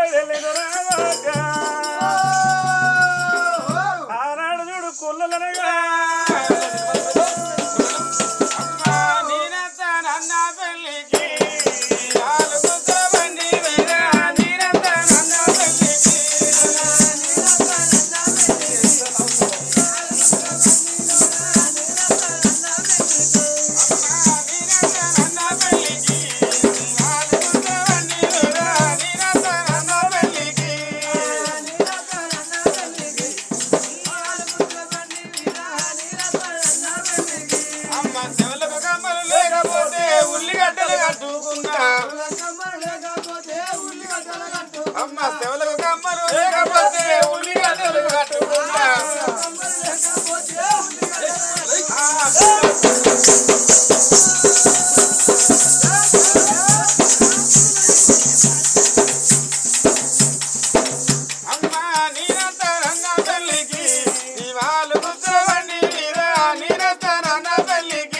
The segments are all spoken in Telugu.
ఆనాడు చూడు కొల్లలనగా అమ్మ సెవలకు కమ్మలు లేకపోతే ఉల్లిగడ్డలు కట్టుకుంటా అమ్మ నీరంత రంగ తల్లికి ఇవాళ కూర్చోవండి మీరా నీరంత రంగ తల్లికి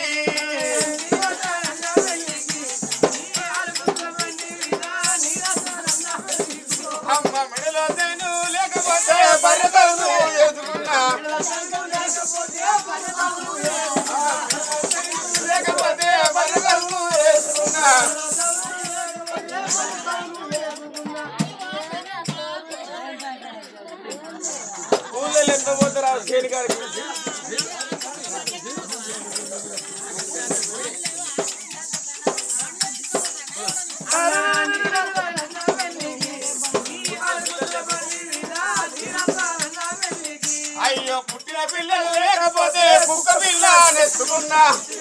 అమ్మ మెడలో తేను లేకపోతే బర్రెతను ఎదుకున్నా లేకపోతే బర్రెతను వేసుకున్నా ఊళ్ళో ఎంత పోతారా చేని గారికి అయ్యో పుట్టిన పిల్లలు లేకపోతే కుక్క పిల్ల నెత్తుకున్నా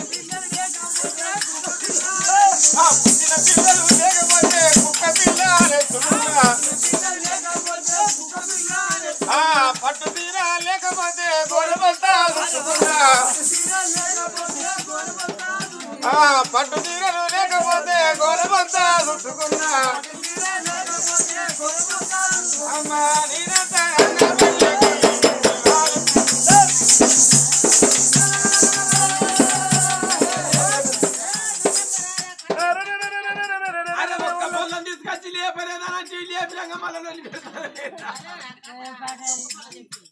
పుట్టిన పిల్లలు లేకపోతే కుక్క పిల్ల నెత్తుకున్నా పట్టు తీర లేకపోతే గోడబంతా చుట్టుకున్నా పట్టు తీరలు లేకపోతే గోడబంతా చుట్టుకున్నా అమ్మా నేనంత తీసుకొచ్చి లేపలేదా లేపి రంగ మళ్ళీ